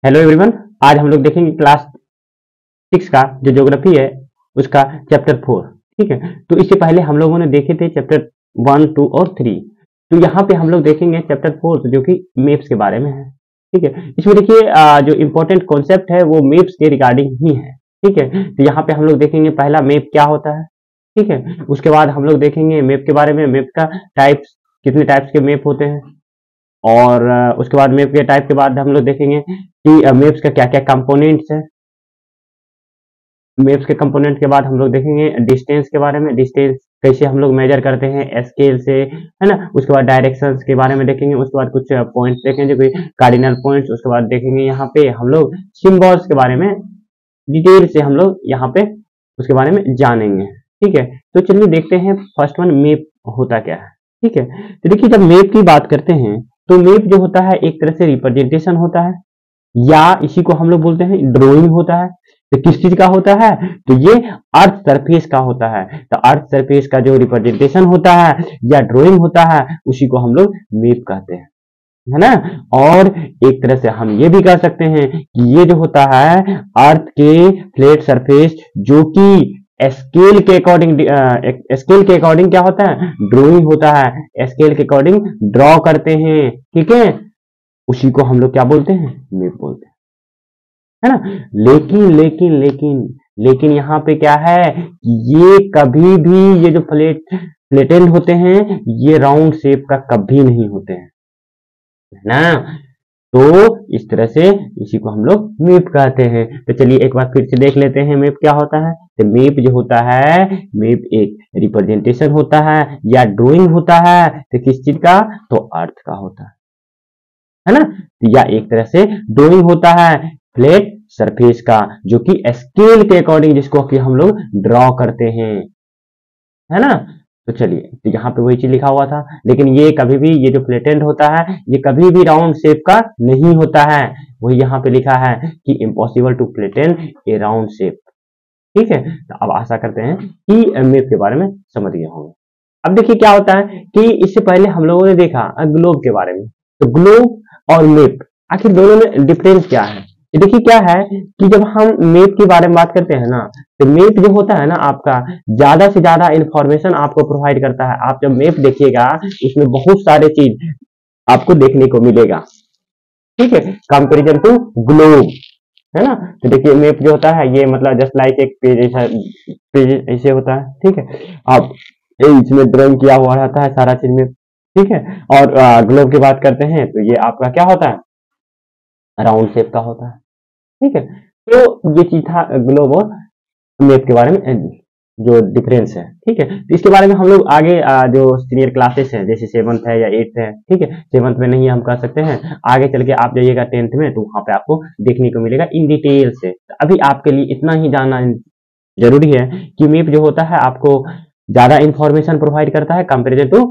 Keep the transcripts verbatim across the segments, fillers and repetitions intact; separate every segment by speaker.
Speaker 1: Hello everyone, आज हम लोग देखेंगे क्लास सिक्स का जो ज्योग्राफी है उसका चैप्टर फोर। ठीक है, तो इससे पहले हम लोगों ने देखे थे चैप्टर वन टू और थ्री। तो यहाँ पे हम लोग देखेंगे चैप्टर फोर जो कि मैप्स के बारे में है। ठीक है, इसमें देखिए जो इम्पोर्टेंट कॉन्सेप्ट है वो मैप्स के रिगार्डिंग ही है। ठीक है, तो यहाँ पे हम लोग देखेंगे पहला मैप क्या होता है। ठीक है, उसके बाद हम लोग देखेंगे मैप के बारे में, मैप का टाइप्स, कितने टाइप्स के मैप होते हैं, और उसके बाद मैप के टाइप के बाद हम लोग देखेंगे कि मैप्स का क्या क्या कंपोनेंट्स है। मैप्स के कंपोनेंट के बाद हम लोग देखेंगे डिस्टेंस के बारे में, डिस्टेंस कैसे हम लोग मेजर करते हैं स्केल से, है ना। उसके बाद डायरेक्शंस के बारे में देखेंगे, उसके बाद कुछ पॉइंट्स देखेंगे, कोई कार्डिनल पॉइंट्स। उसके बाद देखेंगे यहाँ पे हम लोग सिंबल्स के बारे में डिटेल से हम लोग यहाँ पे उसके बारे में जानेंगे। ठीक है, तो चलिए देखते हैं फर्स्ट वन मैप होता क्या है। ठीक है, तो देखिए जब मैप की बात करते हैं तो मैप जो होता है एक तरह से रिप्रेजेंटेशन होता है, या इसी को हम लोग बोलते हैं ड्राइंग होता है। तो किस चीज का होता है, तो ये अर्थ सरफेस का होता है। तो अर्थ सरफेस का जो रिप्रेजेंटेशन होता है या ड्राइंग होता है उसी को हम लोग मैप कहते हैं, है ना। और एक तरह से हम ये भी कह सकते हैं कि ये जो होता है अर्थ के फ्लैट सरफेस जो कि स्केल के अकॉर्डिंग, स्केल के अकॉर्डिंग क्या होता है, ड्राइंग होता है। स्केल के अकॉर्डिंग ड्रॉ करते हैं, ठीक है, उसी को हम लोग क्या बोलते हैं, मैप बोलते हैं, है ना। लेकिन लेकिन लेकिन लेकिन यहाँ पे क्या है, ये कभी भी ये जो फ्लैट फ्लैटेंड होते हैं ये राउंड शेप का कभी नहीं होते हैं, है ना। तो इस तरह से इसी को हम लोग मैप कहते हैं। तो चलिए एक बार फिर से देख लेते हैं मैप क्या होता है। तो मैप जो होता है, मैप एक रिप्रेजेंटेशन होता है या ड्राइंग होता है। तो किस चीज का, तो अर्थ का होता है, है ना। या एक तरह से ड्राइंग होता है फ्लैट सरफेस का जो कि स्केल के अकॉर्डिंग जिसको कि हम लोग ड्रॉ करते हैं, है ना। तो चलिए, तो यहाँ पे वही चीज लिखा हुआ था, लेकिन ये कभी भी ये जो फ्लैटेंड होता है ये कभी भी राउंड शेप का नहीं होता है। वही यहाँ पे लिखा है कि impossible to flatten a round shape. ठीक है, तो अब आशा करते हैं कि मैप के बारे में समझ गए होंगे। अब देखिए क्या होता है कि इससे पहले हम लोगों ने देखा ग्लोब के बारे में। तो ग्लोब और मैप आखिर दोनों में डिफरेंस क्या है। देखिए क्या है कि जब हम मैप के बारे में बात करते हैं ना, तो मैप जो होता है ना आपका ज्यादा से ज्यादा इंफॉर्मेशन आपको प्रोवाइड करता है। आप जब मैप देखिएगा उसमें बहुत सारे चीज आपको देखने को मिलेगा, ठीक है, कंपेरिजन टू ग्लोब, है ना। तो देखिए मैप जो होता है ये मतलब जस्ट लाइक एक पेज ऐसा पेज ऐसे होता है, ठीक है। आप इसमें ड्राइंग किया हुआ रहता है सारा चीज में, ठीक है। और ग्लोब की बात करते हैं तो ये आपका क्या होता है, राउंड शेप का होता है, ठीक है। तो ये चीज था ग्लोब और मैप के बारे में जो डिफरेंस है, ठीक है। तो इसके बारे में हम लोग आगे जो सीनियर क्लासेस हैं जैसे सेवंथ है या एट्थ है, ठीक है, सेवंथ में नहीं हम कर सकते हैं, आगे चल के आप जाइएगा टेंथ में तो वहां पे आपको देखने को मिलेगा इन डिटेल से। तो अभी आपके लिए इतना ही जानना जरूरी है कि मैप जो होता है आपको ज्यादा इंफॉर्मेशन प्रोवाइड करता है कंपेरिजन टू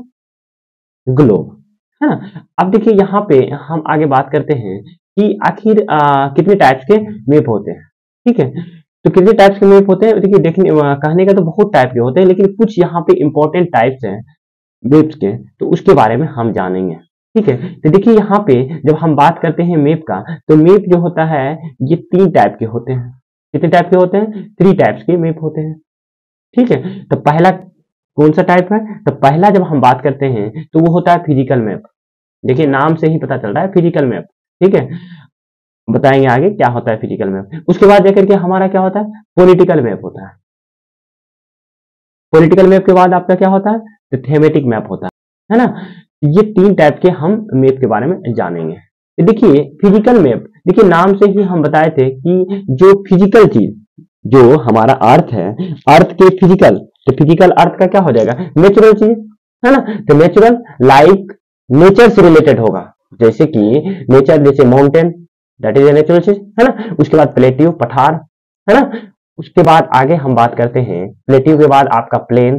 Speaker 1: ग्लोब, है ना। अब देखिए यहाँ पे हम आगे बात करते हैं कि आखिर कितने टाइप्स के मैप होते हैं, ठीक है। तो कितने टाइप्स के मैप होते हैं, देखिए देखने कहने का तो बहुत टाइप के होते हैं, लेकिन कुछ यहाँ पे इंपॉर्टेंट टाइप्स हैं मैप्स के, तो उसके बारे में हम जानेंगे, ठीक है। तो देखिए यहाँ पे जब हम बात करते हैं मैप का, तो मैप जो होता है ये तीन टाइप के होते हैं। कितने टाइप के होते हैं, थ्री टाइप्स के मैप होते हैं, ठीक है। तो पहला कौन सा टाइप है, तो पहला जब हम बात करते हैं तो वो होता है फिजिकल मैप। देखिए नाम से ही पता चल रहा है फिजिकल मैप, ठीक है। बताएंगे आगे क्या होता है फिजिकल मैप। उसके बाद जाकर के हमारा क्या होता है, पॉलिटिकल मैप होता है। पॉलिटिकल मैप के बाद आपका क्या होता है, तो थेमेटिक मैप होता है, है ना। ये तीन टाइप के हम मैप के बारे में जानेंगे। तो देखिए फिजिकल मैप, देखिए नाम से ही हम बताए थे कि जो फिजिकल चीज जो हमारा अर्थ है, अर्थ के फिजिकल, तो फिजिकल अर्थ का क्या हो जाएगा, नेचुरल चीज, है ना। तो नेचुरल लाइक नेचर से रिलेटेड होगा, जैसे कि नेचर, जैसे mountain, that is a natural चीज, है ना। उसके बाद प्लेट्यू, पठार, है ना। उसके बाद आगे हम बात करते हैं प्लेट्यू के बाद आपका प्लेन,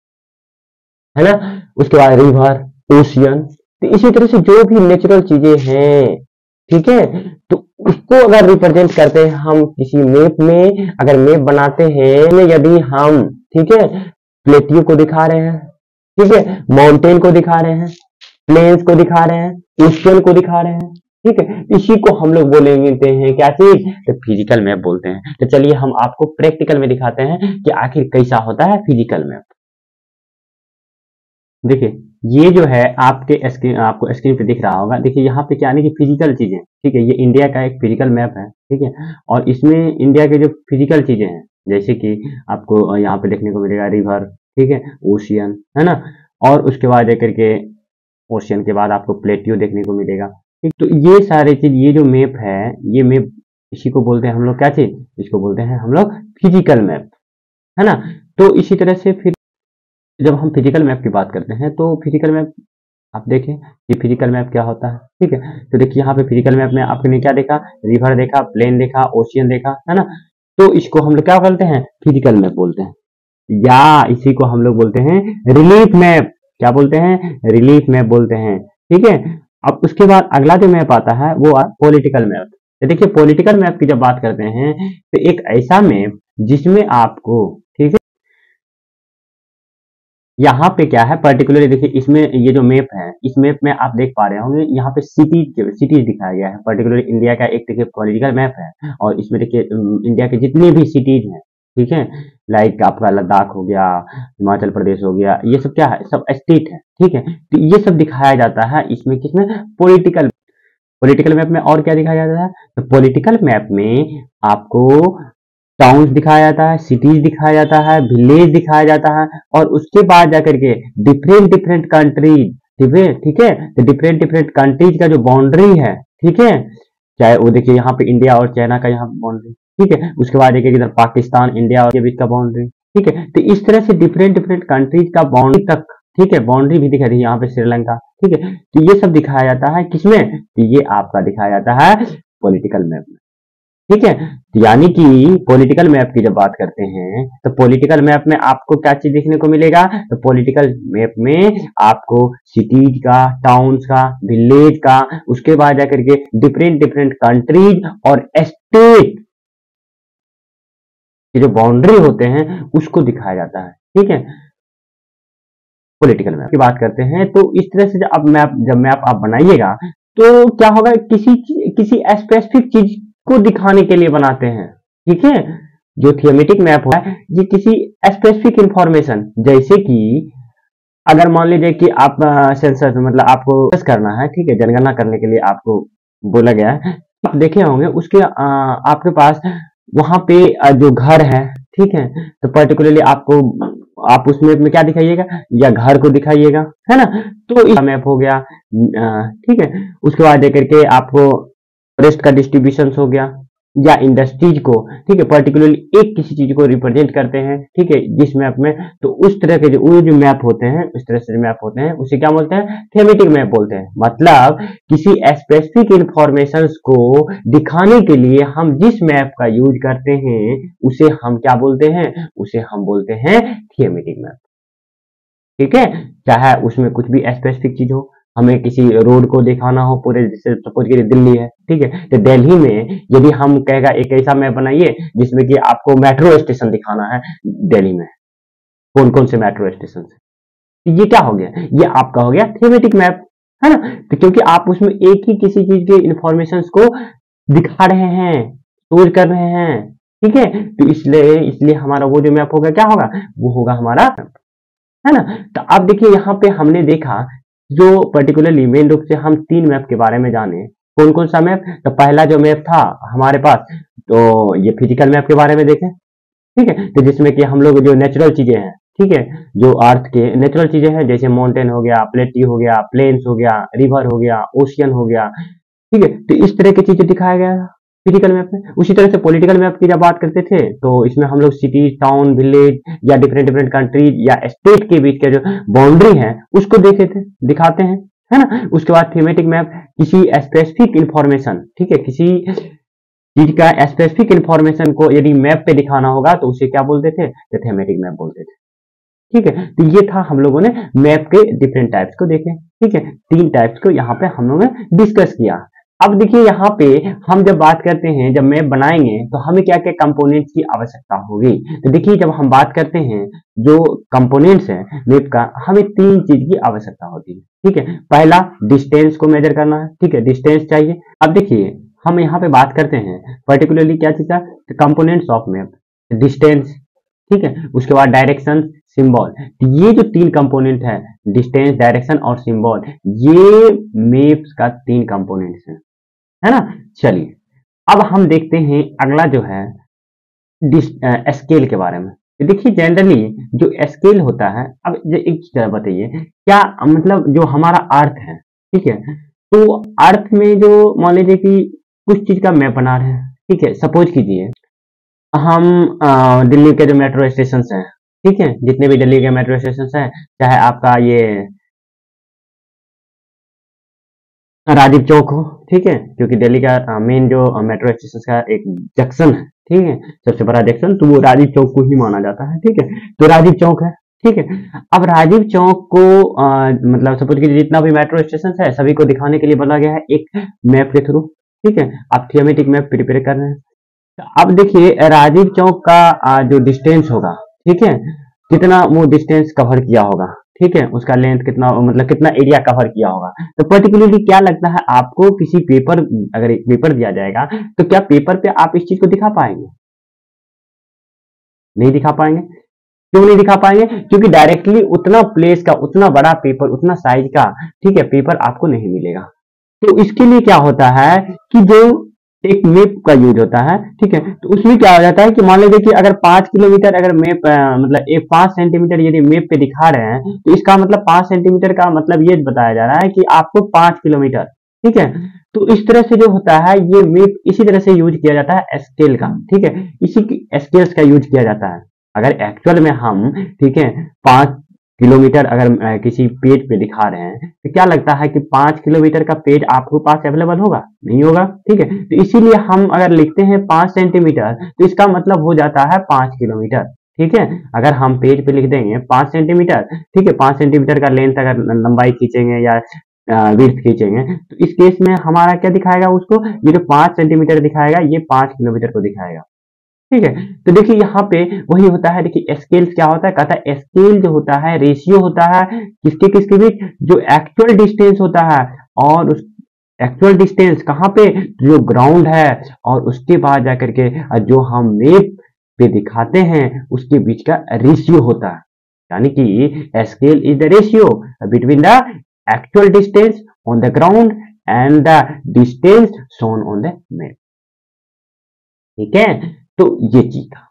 Speaker 1: है ना। उसके बाद रिवर, ओशियन। तो इसी तरह से जो भी नेचुरल चीजें हैं, ठीक है, तो उसको अगर रिप्रेजेंट करते हैं हम किसी मैप में, अगर मैप बनाते हैं, यदि हम, ठीक है, प्लेट्यू को दिखा रहे हैं, ठीक है, माउंटेन को दिखा रहे हैं, प्लेन्स को दिखा रहे हैं, ओशियन को दिखा रहे हैं, ठीक है, इसी को हम लोग बोलेंगे हैं क्या चीज, तो फिजिकल मैप बोलते हैं। तो चलिए हम आपको प्रैक्टिकल में दिखाते हैं कि आखिर कैसा होता है फिजिकल मैप। देखिए ये जो है आपके स्क्रीन, आपको स्क्रीन पे दिख रहा होगा, देखिए यहाँ पे क्या नहीं कि फिजिकल चीजें, ठीक है, ये इंडिया का एक फिजिकल मैप है, ठीक है, और इसमें इंडिया के जो फिजिकल चीजें हैं, जैसे कि आपको यहाँ पे देखने को मिलेगा रिवर, ठीक है, ओशियन, है ना, और उसके बाद जाकर के ओशियन के बाद आपको प्लेट्यू देखने को मिलेगा, ठीक। तो ये सारे चीज, ये जो मैप है, ये मैप इसी को बोलते हैं हम लोग क्या चीज, इसको बोलते हैं हम लोग फिजिकल मैप, है ना। तो इसी तरह से फिर जब हम फिजिकल मैप की बात करते हैं तो फिजिकल मैप आप देखें कि फिजिकल मैप क्या होता है, ठीक है। तो देखिए यहाँ पे फिजिकल मैप में आपने क्या देखा, रिवर देखा, प्लेन देखा, ओशियन देखा, है ना। तो इसको हम लोग क्या बोलते हैं, फिजिकल मैप बोलते हैं, या इसी को हम लोग बोलते हैं रिलीफ मैप। क्या बोलते हैं, रिलीफ मैप बोलते हैं, ठीक है। अब उसके बाद अगला जो मैप आता है वो पॉलिटिकल मैप। तो देखिए पॉलिटिकल मैप की जब बात करते हैं तो एक ऐसा मैप जिसमें आपको, ठीक है, यहाँ पे क्या है पर्टिकुलरली, देखिए इसमें ये जो मैप है, इस मैप में आप देख पा रहे होंगे यहाँ पे सिटीज सिटीज दिखाया गया है, पर्टिकुलरली इंडिया का एक देखिए पॉलिटिकल मैप है, और इसमें देखिए इंडिया के जितने भी सिटीज हैं, ठीक है, लाइक आपका लद्दाख हो गया, हिमाचल प्रदेश हो गया, ये सब क्या है, सब स्टेट है, ठीक है। तो ये सब दिखाया जाता है इसमें, किसमें, पॉलिटिकल पॉलिटिकल मैप में। और क्या दिखाया जाता है, तो पॉलिटिकल मैप में आपको टाउन्स दिखाया जाता है, सिटीज दिखाया जाता है, विलेज दिखाया जाता है, और उसके बाद जाकर के डिफरेंट डिफरेंट कंट्रीज, ठीक है, तो डिफरेंट डिफरेंट कंट्रीज का जो बाउंड्री है, ठीक है, चाहे वो देखिए यहाँ पे इंडिया और चाइना का यहाँ बाउंड्री, ठीक है, उसके बाद देखिए इधर पाकिस्तान इंडिया और के बीच का बाउंड्री, ठीक है। तो इस तरह से डिफरेंट डिफरेंट कंट्रीज का बाउंड्री तक, ठीक है, बाउंड्री भी दिखा रही है यहाँ पे श्रीलंका, ठीक है। तो ये सब दिखाया जाता है किसमें, तो ये आपका दिखाया जाता है पॉलिटिकल मैप में, ठीक है। यानी कि पॉलिटिकल मैप की जब बात करते हैं तो पॉलिटिकल मैप में आपको क्या चीज देखने को मिलेगा, तो पॉलिटिकल मैप में आपको सिटीज का, टाउन्स का, विलेज का, उसके बाद जाकर के डिफरेंट डिफरेंट कंट्रीज और स्टेट के जो बाउंड्री होते हैं उसको दिखाया जाता है, ठीक है, पॉलिटिकल मैप की बात करते हैं। तो इस तरह से जब मैप जब मैप आप बनाइएगा तो क्या होगा, किसी किसी स्पेसिफिक चीज को दिखाने के लिए बनाते हैं, ठीक है। जो थियोमेटिक मैप होता है ये किसी स्पेसिफिक इंफॉर्मेशन, जैसे कि अगर मान लीजिए कि आप सेंसस मतलब आपको सेंसस करना है, ठीक है, जनगणना करने के लिए आपको बोला गया है, आप देखे होंगे उसके आ, आपके पास वहां पे जो घर है, ठीक है, तो पर्टिकुलरली आपको आप उस मैप में क्या दिखाइएगा, या घर को दिखाइएगा, है ना। तो इस मैप हो गया, ठीक है। उसके बाद देख करके आपको रेस्ट का डिस्ट्रीब्यूशन हो गया, या इंडस्ट्रीज को, ठीक है, पर्टिकुलरली एक किसी चीज को रिप्रेजेंट करते हैं, ठीक है, जिस मैप में। तो उस तरह के जो वो जो मैप होते हैं, उस तरह से जो मैप होते हैं उसे क्या बोलते हैं, थीमेटिक मैप बोलते हैं। मतलब किसी स्पेसिफिक इंफॉर्मेशन को दिखाने के लिए हम जिस मैप का यूज करते हैं उसे हम क्या बोलते हैं, उसे हम बोलते हैं थीमेटिक मैप, ठीक है। चाहे उसमें कुछ भी स्पेसिफिक चीज हो, हमें किसी रोड को दिखाना हो पूरे, जैसे सपोज करिए दिल्ली है, ठीक है, तो दिल्ली में यदि हम कहेगा एक ऐसा मैप बनाइए जिसमें कि आपको मेट्रो स्टेशन दिखाना है दिल्ली में, कौन कौन से मेट्रो स्टेशन है, ये क्या हो गया, ये आपका हो गया थीमेटिक मैप, है ना। तो क्योंकि आप उसमें एक ही किसी चीज के इंफॉर्मेशन को दिखा रहे हैं, स्टोर कर रहे हैं, ठीक है, तो इसलिए इसलिए हमारा वो जो मैप होगा क्या होगा, वो होगा हमारा, है ना। तो अब देखिए यहाँ पे हमने देखा जो पर्टिकुलरली मेन रूप से हम तीन मैप के बारे में जाने, कौन कौन सा मैप, तो पहला जो मैप था हमारे पास, तो ये फिजिकल मैप के बारे में देखें, ठीक है, तो जिसमें कि हम लोग जो नेचुरल चीजें हैं, ठीक है, जो अर्थ के नेचुरल चीजें हैं, जैसे माउंटेन हो गया, प्लेट्यू हो गया, प्लेन्स हो गया, रिवर हो गया, ओशियन हो गया, ठीक है, तो इस तरह की चीजें दिखाया गया था फिजिकल मैप में। उसी तरह से पॉलिटिकल मैप की जब बात करते थे तो इसमें हम लोग सिटी, टाउन, विलेज या डिफरेंट डिफरेंट कंट्रीज या स्टेट के बीच के जो बाउंड्री है उसको देखे थे, दिखाते हैं, है ना। उसके बाद थीमेटिक मैप किसी स्पेसिफिक इंफॉर्मेशन, ठीक है, किसी चीज का स्पेसिफिक इंफॉर्मेशन को यदि मैप पे दिखाना होगा तो उसे क्या बोलते थे, तो थीमेटिक मैप बोलते थे, ठीक है। तो ये था, हम लोगों ने मैप के डिफरेंट टाइप्स को देखे, ठीक है, तीन टाइप्स को यहाँ पे हम लोगों ने डिस्कस किया। अब देखिए यहाँ पे हम जब बात करते हैं, जब मैप बनाएंगे तो हमें क्या क्या कंपोनेंट्स की आवश्यकता होगी, तो देखिए जब हम बात करते हैं जो कंपोनेंट्स हैं मैप का, हमें तीन चीज की आवश्यकता होती है, ठीक है। पहला डिस्टेंस को मेजर करना है, ठीक है, डिस्टेंस चाहिए। अब देखिए हम यहाँ पे बात करते हैं पर्टिकुलरली क्या चीज का, कंपोनेंट्स ऑफ मैप, डिस्टेंस, ठीक है, उसके बाद डायरेक्शन, सिंबल। ये जो तीन कंपोनेंट है, डिस्टेंस, डायरेक्शन और सिंबल, ये मैप्स का तीन कंपोनेंट्स हैं, है ना। चलिए अब हम देखते हैं अगला जो है स्केल के बारे में। देखिए जनरली जो स्केल होता है, अब एक चीज बताइए, क्या मतलब जो हमारा अर्थ है, ठीक है, तो अर्थ में जो मान लीजिए कि कुछ चीज का मैप बना रहे हैं, ठीक है, सपोज कीजिए हम आ, दिल्ली के जो मेट्रो स्टेशन हैं, ठीक है, जितने भी दिल्ली के मेट्रो स्टेशन हैं, चाहे आपका ये राजीव चौक हो, ठीक है, क्योंकि दिल्ली का मेन जो मेट्रो स्टेशन का एक जंक्शन है, ठीक है, सबसे बड़ा जंक्शन, तो वो राजीव चौक को ही माना जाता है, ठीक है, तो राजीव चौक है, ठीक है। अब राजीव चौक को आ, मतलब सपोज कीजिए जितना भी मेट्रो स्टेशन है सभी को दिखाने के लिए बोला गया है एक मैप के थ्रू, ठीक है, आप थियोमेटिक मैप प्रिपेयर कर रहे हैं। तो अब देखिए राजीव चौक का आ, जो डिस्टेंस होगा, ठीक है, कितना वो डिस्टेंस कवर किया होगा, ठीक है, उसका लेंथ कितना, मतलब कितना एरिया कवर किया होगा। तो पर्टिकुलरली क्या लगता है आपको, किसी पेपर, अगर एक पेपर दिया जाएगा तो क्या पेपर पे आप इस चीज को दिखा पाएंगे? नहीं दिखा पाएंगे। क्यों नहीं दिखा पाएंगे? क्योंकि डायरेक्टली उतना प्लेस का, उतना बड़ा पेपर, उतना साइज का, ठीक है, पेपर आपको नहीं मिलेगा। तो इसके लिए क्या होता है कि जो एक मैप का यूज होता है, ठीक है, तो उसमें क्या हो जाता है कि मान लीजिए कि अगर पांच किलोमीटर अगर मैप मतलब एक पांच सेंटीमीटर यदि मैप पे दिखा रहे हैं, तो इसका मतलब पांच सेंटीमीटर का मतलब ये बताया जा रहा है कि आपको पांच किलोमीटर, ठीक है। तो इस तरह से जो होता है ये मैप इसी तरह से यूज किया जाता है स्केल का, ठीक है, इसी स्केल्स का यूज किया जाता है। अगर एक्चुअल में हम, ठीक है, पांच किलोमीटर अगर किसी पेज पे दिखा रहे हैं तो क्या लगता है कि पांच किलोमीटर का पेज आपको पास अवेलेबल होगा? नहीं होगा, ठीक है। तो इसीलिए हम अगर लिखते हैं पांच सेंटीमीटर तो इसका मतलब हो जाता है पांच किलोमीटर, ठीक है। अगर हम पेज पे लिख देंगे पांच सेंटीमीटर, ठीक है, पांच सेंटीमीटर का लेंथ अगर लंबाई खींचेंगे या विड्थ खींचेंगे तो इस केस में हमारा क्या दिखाएगा उसको, ये जो पांच सेंटीमीटर दिखाएगा ये पांच किलोमीटर को दिखाएगा, ठीक है। तो देखिए यहाँ पे वही होता है, देखिए स्केल क्या होता है, कहता है स्केल जो होता है रेशियो होता है किसके किसके बीच, जो एक्चुअल डिस्टेंस होता है और उस एक्चुअल डिस्टेंस कहाँ पे, जो ग्राउंड है और उसके बाद जाकर के जो हम मैप पे दिखाते हैं उसके बीच का रेशियो होता है। यानी कि scale is the ratio between the actual distance on the ground and the distance shown on the map, ठीक है। तो ये चीज था।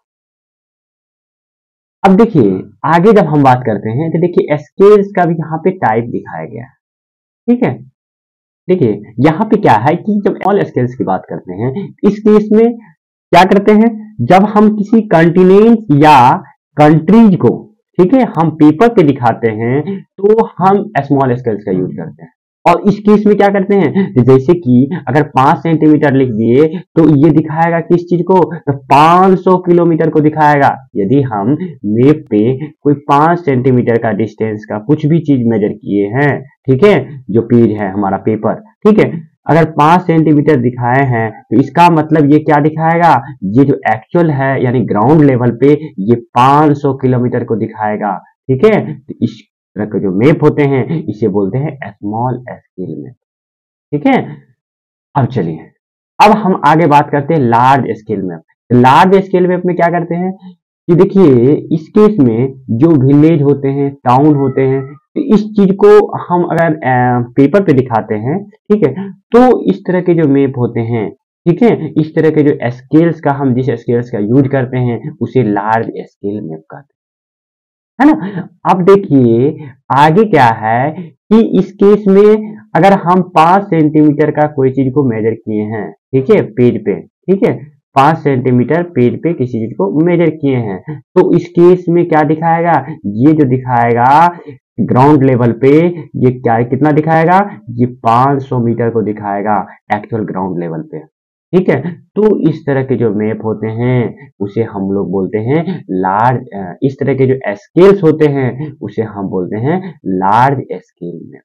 Speaker 1: अब देखिए आगे जब हम बात करते हैं तो देखिए स्केल्स का भी यहाँ पे टाइप दिखाया गया है, ठीक है। देखिए यहाँ पे क्या है कि जब ऑल स्केल्स की बात करते हैं इस केस में क्या करते हैं, जब हम किसी कॉन्टिनेंट या कंट्रीज को, ठीक है, हम पेपर पे दिखाते हैं तो हम स्मॉल स्केल्स का यूज करते हैं। और इस केस में क्या करते हैं, जैसे कि अगर पांच सेंटीमीटर लिख दिए तो ये दिखाएगा किस चीज को, तो पांच सौ किलोमीटर को दिखाएगा। यदि हम मैप पे कोई पांच सेंटीमीटर का डिस्टेंस का कुछ भी चीज मेजर किए हैं, ठीक है, जो पेज है हमारा पेपर, ठीक है, अगर पांच सेंटीमीटर दिखाए हैं तो इसका मतलब ये क्या दिखाएगा, ये जो एक्चुअल है यानी ग्राउंड लेवल पे ये पांच सौ किलोमीटर को दिखाएगा, ठीक है। तो इस तरह के जो मैप होते हैं इसे बोलते हैं स्मॉल स्केल मैप, ठीक है। अब चलिए अब हम आगे बात करते हैं large scale map. Large scale map में क्या करते हैं कि देखिए इस केस में जो विलेज होते हैं, टाउन होते हैं, तो इस चीज को हम अगर पेपर पे दिखाते हैं, ठीक है, तो इस तरह के जो मैप होते हैं, ठीक है, इस तरह के जो स्केल्स का हम जिस स्केल्स का यूज करते हैं उसे लार्ज स्केल मैप कहते हैं, है ना। अब देखिए आगे क्या है कि इस केस में अगर हम पांच सेंटीमीटर का कोई चीज को मेजर किए हैं, ठीक है, पेज पे, ठीक है, पांच सेंटीमीटर पेज पे किसी चीज को मेजर किए हैं तो इस केस में क्या दिखाएगा, ये जो दिखाएगा ग्राउंड लेवल पे ये क्या कितना दिखाएगा, ये पांच सौ मीटर को दिखाएगा एक्चुअल ग्राउंड लेवल पे, ठीक है। तो इस तरह के जो मैप होते हैं उसे हम लोग बोलते हैं लार्ज, इस तरह के जो स्केल्स होते हैं उसे हम बोलते हैं लार्ज स्केल मैप,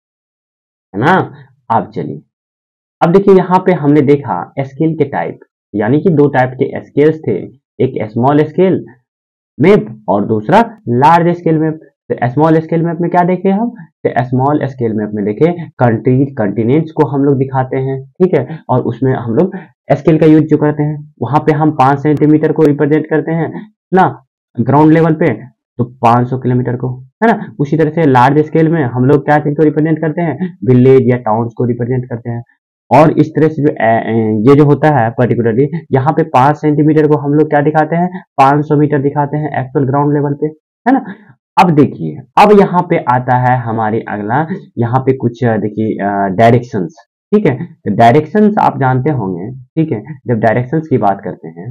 Speaker 1: है ना। अब चलिए अब देखिए यहाँ पे हमने देखा स्केल के टाइप, यानी कि दो टाइप के स्केल्स थे, एक स्मॉल स्केल मैप और दूसरा लार्ज स्केल मैप। तो स्मॉल स्केल मैप में क्या देखे हम, तो स्मॉल स्केल मैप में देखे कंट्री कंटिनेंट्स को हम लोग दिखाते हैं, ठीक है, और उसमें हम लोग स्केल का यूज जो करते हैं, वहां पे हम पांच सेंटीमीटर को रिप्रेजेंट करते हैं ना ग्राउंड लेवल पे, तो पाँच सौ किलोमीटर को, है ना। उसी तरह से लार्ज स्केल में हम लोग क्या चीज को रिप्रेजेंट करते हैं, विलेज या टाउन्स को रिप्रेजेंट करते हैं। और इस तरह से जो ये जो होता है पर्टिकुलरली यहाँ पे पांच सेंटीमीटर को हम लोग क्या दिखाते हैं, पाँच सौ मीटर दिखाते हैं एक्चुअल ग्राउंड लेवल पे, है ना। अब देखिए, अब यहाँ पे आता है हमारी अगला, यहाँ पे कुछ देखिए डायरेक्शंस, ठीक है। तो डायरेक्शंस आप जानते होंगे, ठीक है। जब डायरेक्शंस की बात करते हैं,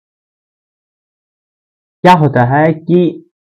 Speaker 1: क्या होता है कि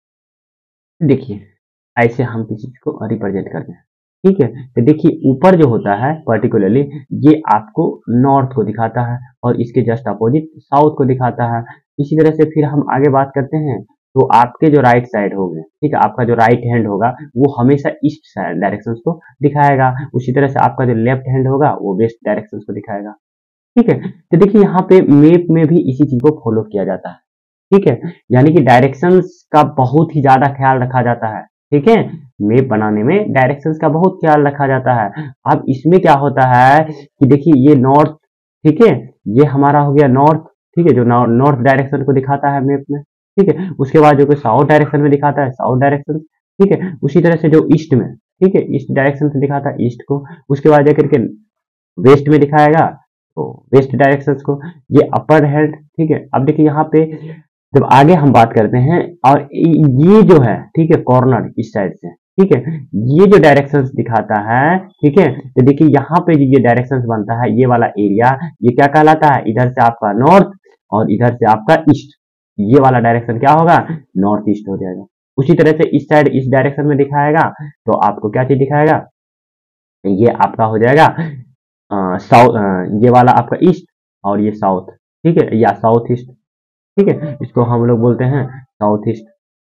Speaker 1: देखिए ऐसे हम किसी चीज को रिप्रेजेंट करते हैं, ठीक है। तो देखिए ऊपर जो होता है पर्टिकुलरली ये आपको नॉर्थ को दिखाता है और इसके जस्ट अपोजिट साउथ को दिखाता है। इसी तरह से फिर हम आगे बात करते हैं, तो आपके जो राइट साइड होंगे, ठीक है, आपका जो राइट हैंड होगा वो हमेशा ईस्ट साइड डायरेक्शंस को दिखाएगा। उसी तरह से आपका जो लेफ्ट हैंड होगा वो वेस्ट डायरेक्शंस को दिखाएगा, ठीक है। तो देखिए यहाँ पे मैप में भी इसी चीज को फॉलो किया जाता है, ठीक है। यानी कि डायरेक्शंस का बहुत ही ज्यादा ख्याल रखा जाता है, ठीक है। मैप बनाने में डायरेक्शंस का बहुत ख्याल रखा जाता है। अब इसमें क्या होता है कि देखिए ये नॉर्थ, ठीक है, ये हमारा हो गया नॉर्थ, ठीक है, जो नॉर्थ डायरेक्शन को दिखाता है मैप में, ठीक है। उसके बाद जो साउथ डायरेक्शन में दिखाता है साउथ डायरेक्शन, ठीक है। उसी तरह से जो ईस्ट में, ठीक है, ईस्ट डायरेक्शन से दिखाता है ईस्ट को। उसके बाद जाकर के वेस्ट में दिखाएगा तो वेस्ट डायरेक्शन को, ये अपर हैंड, ठीक है। अब देखिए यहाँ पे जब आगे हम बात करते हैं और ये जो है, ठीक है, कॉर्नर इस साइड से, ठीक है, ये जो डायरेक्शंस दिखाता है, ठीक है। तो देखिए यहाँ पे जो ये डायरेक्शंस बनता है, ये वाला एरिया ये क्या कहलाता है, इधर से आपका नॉर्थ और इधर से आपका ईस्ट, ये वाला डायरेक्शन क्या होगा, नॉर्थ ईस्ट हो जाएगा। उसी तरह से इस साइड इस डायरेक्शन में दिखाएगा तो आपको क्या चीज दिखाएगा, ये आपका हो जाएगा साउथ, ये वाला आपका ईस्ट और ये साउथ, ठीक है, या साउथ ईस्ट, ठीक है। इसको हम लोग बोलते हैं साउथ ईस्ट,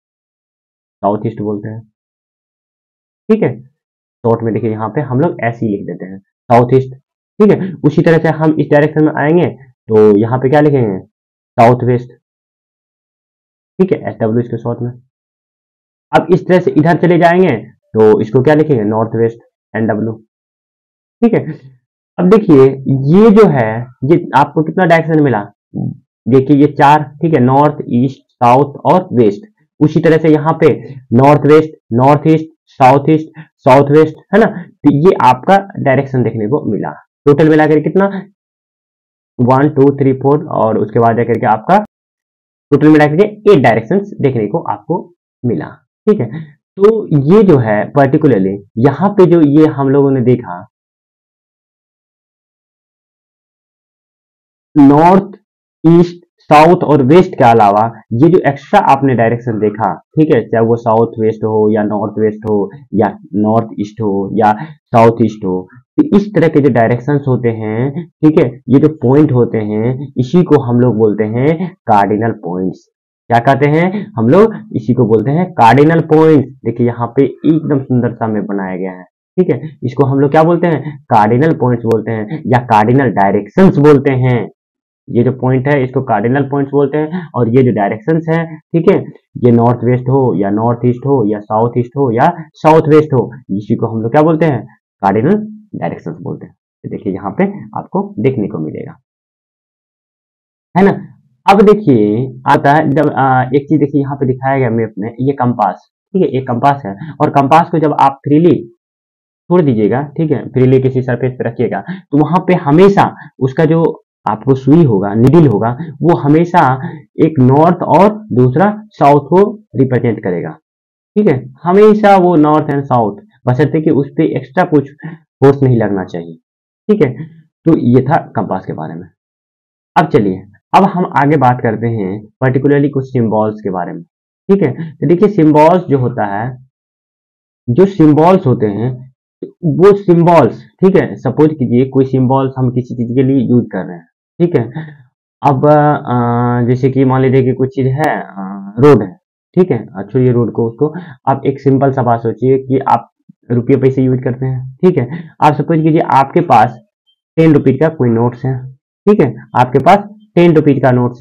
Speaker 1: साउथ ईस्ट बोलते हैं, ठीक है। शॉर्ट में देखिए यहाँ पे हम लोग ऐसे ही लिख देते हैं साउथ ईस्ट, ठीक है। उसी तरह से हम इस डायरेक्शन में आएंगे तो यहाँ पे क्या लिखेंगे, साउथ वेस्ट, ठीक है, एस डब्ल्यू इसके शॉर्ट में। अब इस तरह से इधर चले जाएंगे तो इसको क्या लिखेंगे, नॉर्थ वेस्ट, एन डब्ल्यू, ठीक है। अब देखिए ये जो है, ये आपको कितना डायरेक्शन मिला, देखिए ये चार, ठीक है, नॉर्थ ईस्ट साउथ और वेस्ट। उसी तरह से यहाँ पे north west, north east, south east, south west, है ना। तो ये आपका डायरेक्शन देखने को मिला। टोटल मिलाकर कितना, वन टू थ्री फोर, और उसके बाद जाकर के आपका टोटल मिलाकर के एट डायरेक्शन देखने को आपको मिला, ठीक है। तो ये जो है पर्टिकुलरली यहाँ पे जो ये हम लोगों ने देखा, नॉर्थ ईस्ट साउथ और वेस्ट के अलावा ये जो एक्स्ट्रा आपने डायरेक्शन देखा, ठीक है, चाहे वो साउथ वेस्ट हो या नॉर्थ वेस्ट हो या नॉर्थ ईस्ट हो या साउथ ईस्ट हो, तो इस तरह के जो डायरेक्शंस होते हैं, ठीक है, ये जो पॉइंट होते हैं, इसी को हम लोग बोलते हैं कार्डिनल पॉइंट्स। क्या कहते हैं हम लोग, इसी को बोलते हैं कार्डिनल पॉइंट्स। देखिए यहाँ पे एकदम सुंदर सा में बनाया गया है, ठीक है। इसको हम लोग क्या बोलते हैं, कार्डिनल पॉइंट्स बोलते हैं या कार्डिनल डायरेक्शंस बोलते हैं। ये जो पॉइंट है इसको कार्डिनल पॉइंट्स बोलते हैं, और ये जो डायरेक्शंस है, ठीक है, ये नॉर्थ वेस्ट हो या नॉर्थ ईस्ट हो या साउथ ईस्ट हो या साउथ वेस्ट हो, इसी को हम लोग क्या बोलते हैं, कार्डिनल डायरेक्शंस बोलते हैं। तो देखिए यहाँ पे आपको देखने को मिलेगा, है ना। अब देखिए आता है जब आ, एक चीज देखिए यहाँ पे दिखाया गया मैप में, ये कंपास, ठीक है, एक कंपास है, और कंपास को जब आप फ्रीली छोड़ दीजिएगा, ठीक है, फ्रीली किसी सरफेस पे रखिएगा, तो वहां पे हमेशा उसका जो आपको सुई होगा, निडिल होगा, वो हमेशा एक नॉर्थ और दूसरा साउथ को रिप्रेजेंट करेगा, ठीक है। हमेशा वो नॉर्थ एंड साउथ, बशर्ते कि उस पर एक्स्ट्रा कुछ फोर्स नहीं लगना चाहिए, ठीक है। तो ये था कंपास के बारे में। अब चलिए, अब हम आगे बात करते हैं पर्टिकुलरली कुछ सिंबल्स के बारे में, ठीक है। तो देखिए सिंबल्स जो होता है, जो सिंबल्स होते हैं वो सिंबल्स, ठीक है, सपोज कीजिए कोई सिंबल्स हम किसी चीज के लिए यूज कर रहे हैं, ठीक है। अब आ, जैसे कि मान लीजिए कि कुछ चीज है, रोड है, ठीक है, छोड़िए रोड को, उसको आप एक सिंपल सा बात सोचिए कि आप रुपये पैसे यूज करते हैं, ठीक है। आप सपोज कीजिए आपके पास टेन रुपीज का कोई नोट्स है, ठीक है, आपके पास टेन रुपीज का नोट्स है,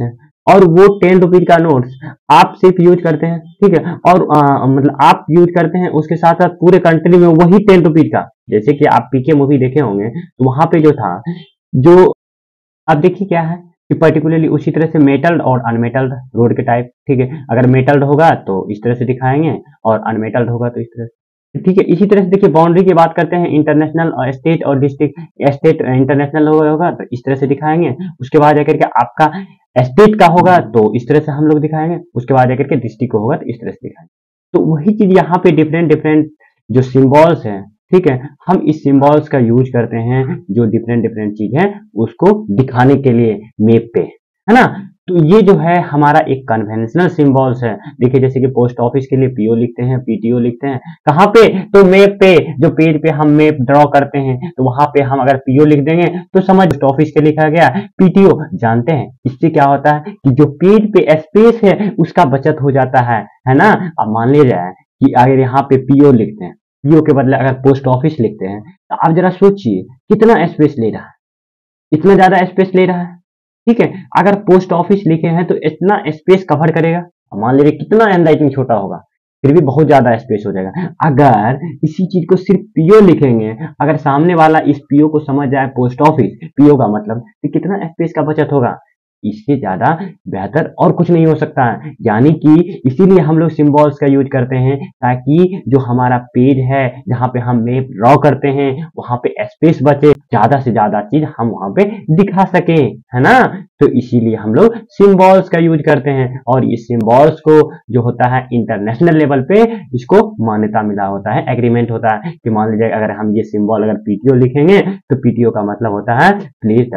Speaker 1: और वो टेन रुपीज का नोट्स आप सिर्फ यूज करते हैं, ठीक है, और आ, मतलब आप यूज करते हैं, उसके साथ साथ पूरे कंट्री में वही टेन रुपीज का, जैसे कि आप पीके मूवी देखे होंगे तो वहां पे जो था, जो अब देखिए क्या है कि पर्टिकुलरली उसी तरह से मेटल्ड और अनमेटल्ड रोड के टाइप, ठीक है, अगर मेटल्ड होगा तो इस तरह से दिखाएंगे और अनमेटल्ड होगा तो इस तरह से, ठीक है। इसी तरह से देखिए बाउंड्री की बात करते हैं, इंटरनेशनल और स्टेट और डिस्ट्रिक्ट, स्टेट इंटरनेशनल होगा तो इस तरह से दिखाएंगे, उसके बाद जाकर के आपका स्टेट का होगा तो इस तरह से हम लोग दिखाएंगे, उसके बाद जाकर के डिस्ट्रिक्ट का होगा तो इस तरह से दिखाएंगे। तो वही चीज यहाँ पे डिफरेंट डिफरेंट जो सिंबल्स हैं, ठीक है, हम इस सिंबल्स का यूज करते हैं जो डिफरेंट डिफरेंट चीज है उसको दिखाने के लिए मैप पे, है ना। तो ये जो है हमारा एक कन्वेंशनल सिंबल्स है। देखिए जैसे कि पोस्ट ऑफिस के लिए पीओ लिखते हैं, पीटीओ लिखते हैं, कहाँ पे, तो मैप पे, जो पेज पे हम मैप ड्रॉ करते हैं तो वहां पे हम अगर पीओ लिख देंगे तो समझ पोस्ट ऑफिस के लिखा गया, पीटीओ जानते हैं इससे क्या होता है कि जो पेज पे स्पेस है उसका बचत हो जाता है है ना। अब मान लीजिए कि अगर यहाँ पे पीओ लिखते हैं, पीओ के बदले अगर पोस्ट ऑफिस लिखते हैं तो आप जरा सोचिए कितना स्पेस ले रहा है, इतना ज्यादा स्पेस ले रहा है, ठीक है। अगर पोस्ट ऑफिस लिखे हैं तो इतना स्पेस कवर करेगा, मान लीजिए कितना हैंडराइटिंग छोटा होगा, फिर भी बहुत ज्यादा स्पेस हो जाएगा। अगर इसी चीज को सिर्फ पीओ लिखेंगे, अगर सामने वाला इस पीओ को समझ जाए पोस्ट ऑफिस पीओ का मतलब, तो कितना स्पेस का बचत होगा, इससे ज्यादा बेहतर और कुछ नहीं हो सकता है। यानी कि इसीलिए हम लोग सिंबल्स का यूज करते हैं ताकि जो हमारा पेज है जहाँ पे हम मैप ड्रॉ करते हैं वहां पे स्पेस बचे, ज्यादा से ज्यादा चीज हम वहां पे दिखा सके, है ना। तो इसीलिए हम लोग सिंबल्स का यूज करते हैं और इस सिंबल्स को जो होता है इंटरनेशनल लेवल पे इसको मान्यता मिला होता है, एग्रीमेंट होता है कि मान लीजिए अगर हम ये सिंबल अगर पीटीओ लिखेंगे तो पीटीओ का मतलब होता है प्लीज,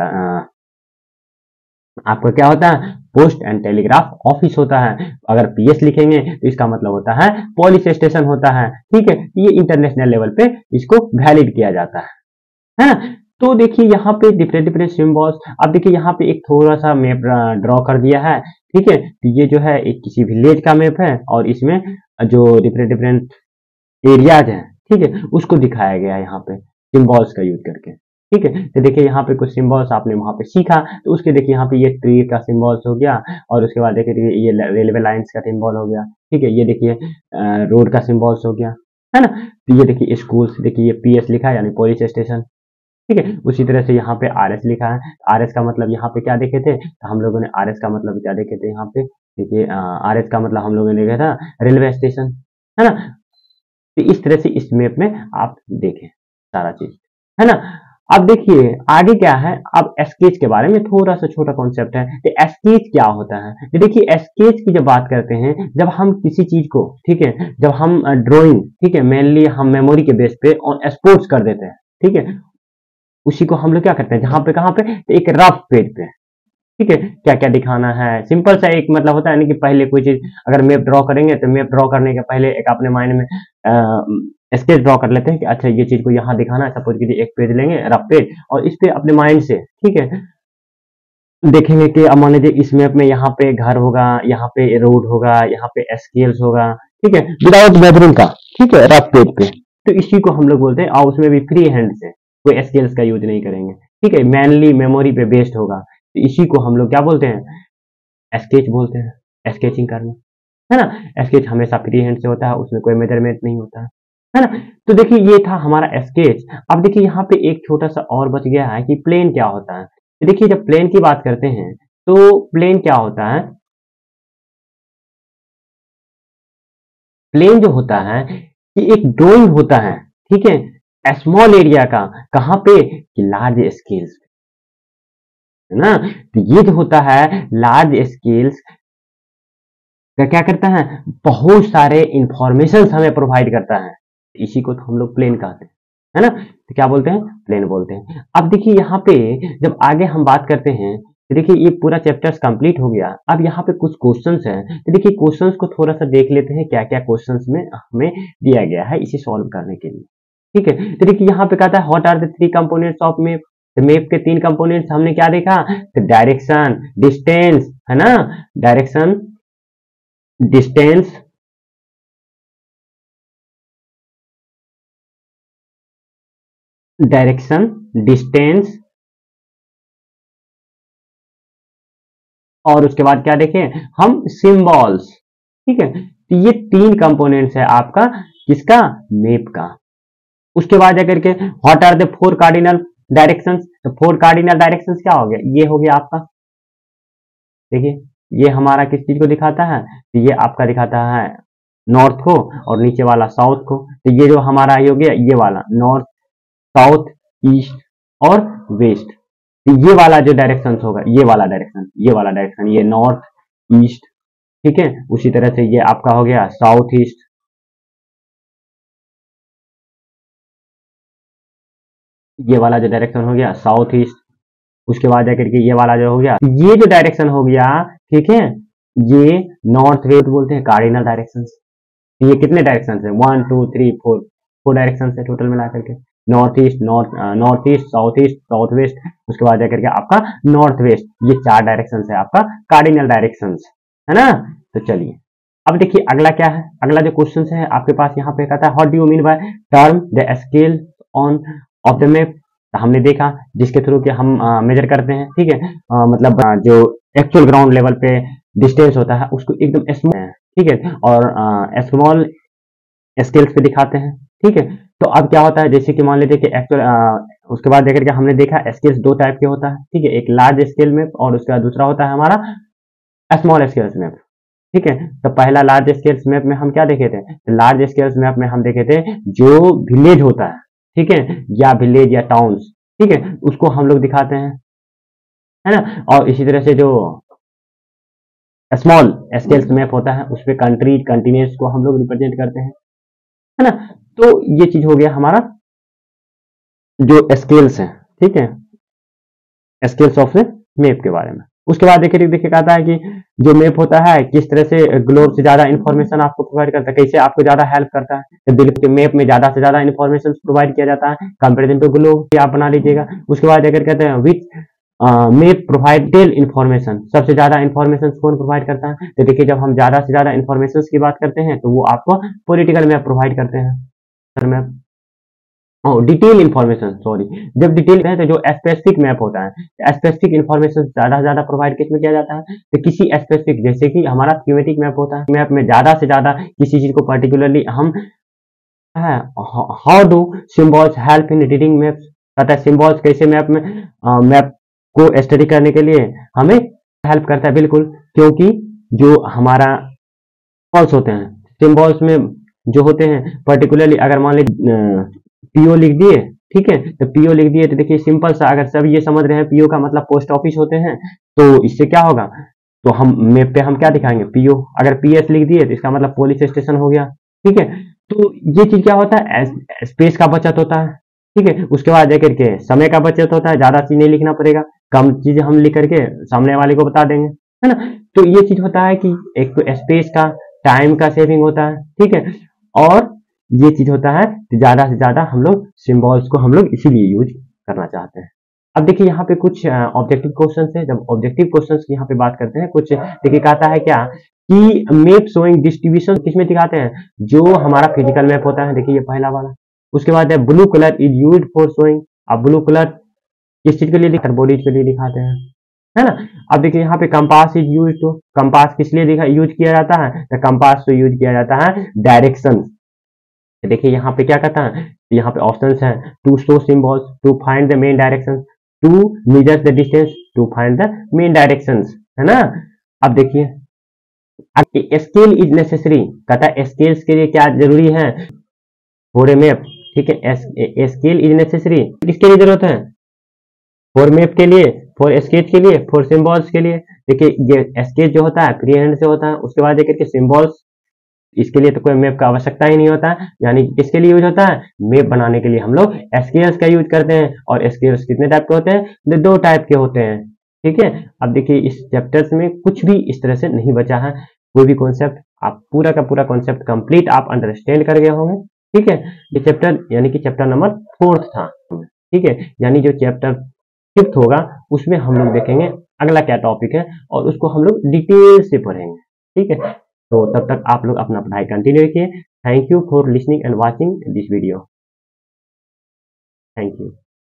Speaker 1: आपका क्या होता है पोस्ट एंड टेलीग्राफ ऑफिस होता है। अगर पीएस लिखेंगे तो इसका मतलब होता है पुलिस स्टेशन होता है, ठीक है। ये इंटरनेशनल लेवल पे इसको वैलिड किया जाता है है ना। तो देखिए यहाँ पे डिफरेंट डिफरेंट सिंबल्स, अब देखिए यहाँ पे एक थोड़ा सा मैप ड्रॉ कर दिया है, ठीक है। तो ये जो है एक किसी विलेज का मैप है और इसमें जो डिफरेंट डिफरेंट एरियाज हैं, ठीक है, उसको दिखाया गया है यहाँ पे सिंबल्स का यूज करके, ठीक है। तो देखिए यहाँ पे कुछ सिंबल्स आपने वहां पे सीखा, तो उसके देखिए यहाँ पे ये ट्री का सिंबल्स हो गया और उसके बाद देखिए ये रेलवे लाइंस का सिंबल हो गया, ठीक है। ये देखिए रोड का सिंबल्स हो गया, है ना। तो ये देखिए स्कूल, देखिए ये पीएस लिखा है यानी पुलिस स्टेशन, ठीक है। उसी तरह से यहाँ पे आरएस लिखा है, आरएस का मतलब यहाँ पे क्या देखे थे, तो हम लोगों ने आरएस का मतलब क्या देखे थे यहाँ पे, देखिए आरएस का मतलब हम लोगों ने देखा था रेलवे स्टेशन, है ना। तो इस तरह से इस मैप में आप देखें सारा चीज, है ना। अब देखिए आगे क्या है, अब स्केच के बारे में थोड़ा सा छोटा कॉन्सेप्ट है। तो स्केच क्या होता है, तो देखिए स्केच की जब बात करते हैं, जब हम किसी चीज को, ठीक है, जब हम ड्राइंग, ठीक है, मेनली हम मेमोरी के बेस पे ऑन स्पोर्ट्स कर देते हैं, ठीक है, उसी को हम लोग क्या करते हैं जहां पे कहां पे एक रफ पेज पे, ठीक है, क्या क्या दिखाना है, सिंपल सा एक मतलब होता है ना कि पहले कोई चीज अगर मैप ड्रॉ करेंगे तो मैप ड्रॉ करने के पहले एक अपने माइंड में स्केच ड्रॉ कर लेते हैं कि अच्छा ये चीज को यहाँ दिखाना है, सपोज कीजिए एक पेज लेंगे रफ पेज और इस पे अपने माइंड से, ठीक है, देखेंगे कि अब मान लीजिए इस मैप में यहाँ पे घर होगा, यहाँ पे रोड होगा, यहाँ पे स्केल्स होगा, ठीक है, विदाउट मेजरिंग का, ठीक है, रफ पेज पे। तो इसी को हम लोग बोलते हैं और उसमें भी फ्री हैंड से, कोई स्केल्स का यूज नहीं करेंगे, ठीक है, मेनली मेमोरी पे बेस्ड होगा। तो इसी को हम लोग क्या बोलते हैं, स्केच बोलते हैं, स्केचिंग करना, है ना। स्केच हमेशा फ्री हैंड से होता है, उसमें कोई मेजरमेंट नहीं होता है है ना। तो देखिए ये था हमारा स्केच। अब देखिए यहाँ पे एक छोटा सा और बच गया है कि प्लेन क्या होता है। तो देखिए जब प्लेन की बात करते हैं तो प्लेन क्या होता है, प्लेन जो होता है ये एक ड्राइंग होता है, ठीक है, स्मॉल एरिया का, कहाँ पे कि लार्ज स्केल्स, है ना। तो ये जो होता है लार्ज स्केल्स का क्या करता है, बहुत सारे इंफॉर्मेशन हमें प्रोवाइड करता है, इसी को तो हम लोग प्लेन कहते हैं, है ना। तो क्या बोलते हैं, प्लेन बोलते हैं। अब देखिए यहाँ पे जब आगे हम बात करते हैं तो देखिए ये पूरा चैप्टर्स कंप्लीट हो गया। अब यहाँ पे कुछ क्वेश्चंस हैं, तो देखिए क्वेश्चंस को थोड़ा सा देख लेते हैं क्या क्या क्वेश्चंस में हमें दिया गया है इसे सॉल्व करने के लिए, ठीक है। तो देखिए यहाँ पे कहता है what are the three components of map. तो मैप के तीन कंपोनेंट्स हमने क्या देखा, तो डायरेक्शन, डिस्टेंस, है ना, डायरेक्शन, डिस्टेंस, डायरेक्शन, डिस्टेंस और उसके बाद क्या देखें हम, सिंबल्स। ठीक है, तो ये तीन कंपोनेंट्स है आपका किसका, मैप का। उसके बाद जाकर के what are the four cardinal directions, तो फोर कार्डिनल डायरेक्शंस क्या हो गया, ये हो गया आपका, देखिए ये हमारा किस चीज को दिखाता है, तो ये आपका दिखाता है नॉर्थ को, और नीचे वाला साउथ को। तो ये जो हमारा हो गया ये वाला नॉर्थ, साउथ, ईस्ट और वेस्ट। तो ये वाला जो डायरेक्शन होगा, ये वाला डायरेक्शन, ये वाला डायरेक्शन, ये नॉर्थ ईस्ट। ठीक है, उसी तरह से ये आपका हो गया साउथ ईस्ट, ये वाला जो डायरेक्शन हो गया साउथ ईस्ट। उसके बाद जाकर के ये वाला जो हो गया, ये जो डायरेक्शन हो गया, ठीक है, ये नॉर्थ वेस्ट बोलते हैं कार्डिनल डायरेक्शन। ये कितने डायरेक्शन है, one two three four, four direction है टोटल मिला करके, north east, north north east, south east, south west, उसके बाद जाकर के आपका नॉर्थ वेस्ट। ये चार डायरेक्शन है आपका कार्डिनल डायरेक्शन, है ना। तो चलिए अब देखिए अगला क्या है, अगला जो क्वेश्चन है आपके पास यहाँ पे कहता है what do you mean by term the scale on of the map. हमने देखा जिसके थ्रू कि हम मेजर करते हैं, ठीक है, आ, मतलब आ, जो एक्चुअल ग्राउंड लेवल पे डिस्टेंस होता है उसको एकदम स्मॉल है, ठीक है, और स्मॉल स्केल्स पे दिखाते हैं। ठीक है, तो अब क्या होता है, जैसे कि मान लीजिए कि एक्चुअल, उसके बाद देख के हमने देखा स्केल्स दो टाइप के होता है, ठीक है, एक लार्ज स्केल मैप और उसका दूसरा होता है हमारा स्मॉल स्केल्स मैप। ठीक है, तो पहला लार्ज स्केल्स मैप में हम क्या देखे थे, लार्ज स्केल्स मैप में हम देखे थे जो विलेज होता है, ठीक है, या विलेज या टाउन्स, ठीक है, उसको हम लोग दिखाते हैं, है ना। और इसी तरह से जो स्मॉल स्केल्स मैप होता है उसमें कंट्री कंटिनेंट्स को हम लोग रिप्रेजेंट करते हैं, है ना। तो ये चीज हो गया हमारा जो स्केल्स है, ठीक है, स्केल्स ऑफ मैप के बारे में। उसके बाद देखिए देखिए कहता है कि जो मैप होता है किस तरह से ग्लोब से ज्यादा इन्फॉर्मेशन आपको प्रोवाइड करता है, कैसे आपको ज्यादा हेल्प करता है। तो बिल्कुल मैप में ज्यादा से ज्यादा इन्फॉर्मेशन प्रोवाइड किया जाता है कंपेरिजन टू ग्लोब, आप बना लीजिएगा। उसके बाद अगर कहते हैं विच मैप प्रोवाइडेड इन्फॉर्मेशन, सबसे ज्यादा इन्फॉर्मेशन कौन प्रोवाइड करता है, तो देखिए जब हम ज्यादा से ज्यादा इन्फॉर्मेशन की बात करते हैं तो वो आपको पॉलिटिकल मैप प्रोवाइड करते हैं, मैप डिटेल इन्फॉर्मेशन, सॉरी, जब डिटेल है तो जो स्पेसिफिक मैप होता है, स्पेसिफिक इन्फॉर्मेशन ज्यादा से ज्यादा प्रोवाइड किस में किया जाता है, तो किसी स्पेसिफिक, जैसे कि हमारा थीमेटिक मैप होता है, मैप में ज्यादा से ज्यादा किसी चीज को पर्टिकुलरली हम, how do symbols help in reading maps, कहता है सिंबल्स कैसे मैप में मैप को स्टडी करने के लिए हमें हेल्प करता है। बिल्कुल, क्योंकि जो हमारा सिंबल्स होते हैं, सिंबल्स में जो होते हैं पर्टिकुलरली, अगर मान लीजिए पीओ लिख दिए, ठीक है, तो पीओ लिख दिए तो देखिए सिंपल सा, अगर सब ये समझ रहे हैं पीओ का मतलब पोस्ट ऑफिस होते हैं, तो इससे क्या होगा, तो हम मैप पे हम क्या दिखाएंगे, पीओ। अगर पीएस लिख दिए तो इसका मतलब पुलिस स्टेशन हो गया, ठीक है। तो ये चीज क्या होता है, स्पेस का बचत होता है, ठीक है। उसके बाद जाकर के समय का बचत होता है, ज्यादा चीज नहीं लिखना पड़ेगा, कम चीज हम लिख करके सामने वाले को बता देंगे, है ना। तो ये चीज होता है कि एक तो स्पेस का, टाइम का सेविंग होता है, ठीक है, और ये चीज होता है कि ज्यादा से ज्यादा हम लोग सिंबल्स को हम लोग इसीलिए यूज करना चाहते हैं। अब देखिए यहाँ पे कुछ ऑब्जेक्टिव क्वेश्चन है, जब ऑब्जेक्टिव क्वेश्चन की यहाँ पे बात करते हैं, कुछ देखिए कहता है क्या कि मैप शोइंग डिस्ट्रीब्यूशन किसमें दिखाते हैं, जो हमारा फिजिकल मैप होता है, देखिए ये पहला वाला। उसके बाद है blue colour is used for showing, अब ब्लू कलर किस चीज के लिए, बॉडीज के लिए दिखाते हैं, है ना। अब देखिए यहाँ पे कंपास इज यूज, तो कंपास किस लिए दिखा यूज किया जाता है, तो कंपास तो यूज किया जाता है डायरेक्शन। देखिए यहाँ पे क्या कहता है, यहाँ पे ऑप्शंस हैं, to show symbols, to find the main direction, to measure the distance, to find the main directions, है ना। अब देखिए स्केल इज नेसेसरी, कहता है स्केल्स के लिए क्या जरूरी है फॉर ए मैप, ठीक है, स्केल इज नेसेसरी, किसके लिए जरूरत है, फॉर मैप के लिए, फॉर स्केच के लिए, फॉर सिंबल्स के लिए। देखिए ये स्केच जो होता है फ्री हैंड से होता है, उसके बाद देखिए सिंबल्स, इसके लिए तो कोई मैप का आवश्यकता ही नहीं होता है, यानी किसके लिए यूज होता है, मैप बनाने के लिए हम लोग स्केल्स का यूज करते हैं। और स्केल्स कितने टाइप के होते हैं, दो टाइप के होते हैं, ठीक है। अब देखिए इस चैप्टर्स में कुछ भी इस तरह से नहीं बचा है, कोई भी कॉन्सेप्ट आप पूरा का पूरा कॉन्सेप्ट कंप्लीट आप अंडरस्टैंड कर गए होंगे, ठीक है। ये चैप्टर यानी कि चैप्टर नंबर फोर्थ था, ठीक है, यानी जो चैप्टर फिफ्थ होगा उसमें हम लोग देखेंगे अगला क्या टॉपिक है और उसको हम लोग डिटेल से पढ़ेंगे, ठीक है। तो तब तक आप लोग अपना पढ़ाई कंटिन्यू रखिए। Thank you for listening and watching this video. Thank you.